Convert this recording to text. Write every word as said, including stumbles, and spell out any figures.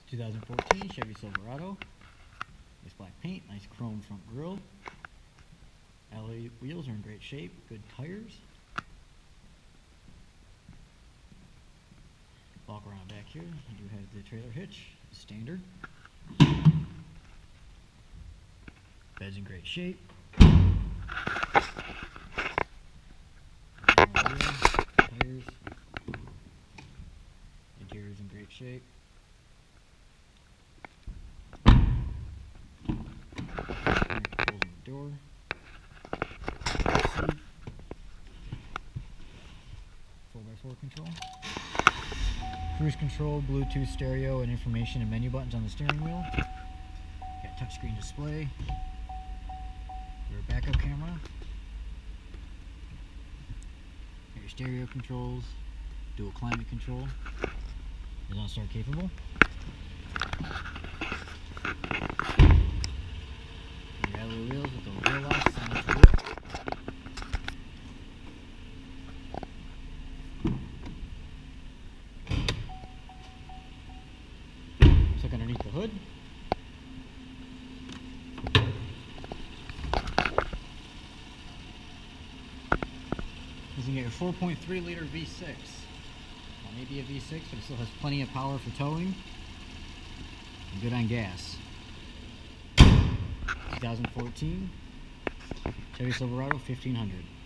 two thousand fourteen Chevy Silverado. Nice black paint, nice chrome front grille. Alloy wheels are in great shape, good tires. Walk around back here. I do have the trailer hitch, standard. Bed's in great shape. Tires. Interior's in great shape. Controls on the door. four by four control. Cruise control, Bluetooth stereo, and information and menu buttons on the steering wheel. Got touchscreen display. Rear backup camera. Your stereo controls. Dual climate control. Is on start capable. Your alloy wheels with the wheel locks on each wheel. Let's look underneath the hood. You can get your four point three liter V six. Well, maybe a V six, but it still has plenty of power for towing. And good on gas. twenty fourteen Chevy Silverado fifteen hundred.